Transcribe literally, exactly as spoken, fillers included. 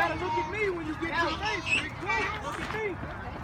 gotta look at me when you get your face. Big Blue. Look at me.